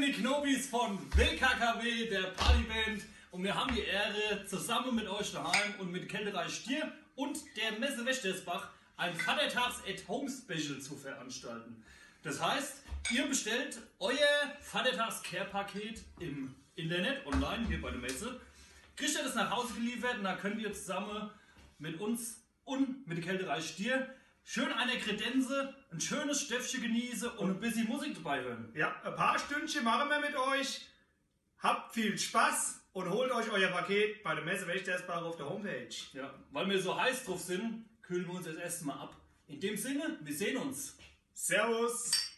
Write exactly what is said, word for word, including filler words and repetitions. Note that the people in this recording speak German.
die Knobis von W K K W, der Partyband. Und wir haben die Ehre, zusammen mit euch daheim und mit Kälterei Stier und der Messe Wächtersbach ein Vatertags-at-Home-Special zu veranstalten. Das heißt, ihr bestellt euer Vatertags-Care-Paket im Internet, online, hier bei der Messe, kriegt ihr das nach Hause geliefert und dann könnt ihr zusammen mit uns und mit der Kälterei Stier schön eine Kredenze, ein schönes Stöffchen genießen und ein bisschen Musik dabei hören. Ja, ein paar Stündchen machen wir mit euch. Habt viel Spaß und holt euch euer Paket bei der Messe Wächtersbach auf der Homepage. Ja, weil wir so heiß drauf sind, kühlen wir uns das erste Mal ab. In dem Sinne, wir sehen uns. Servus!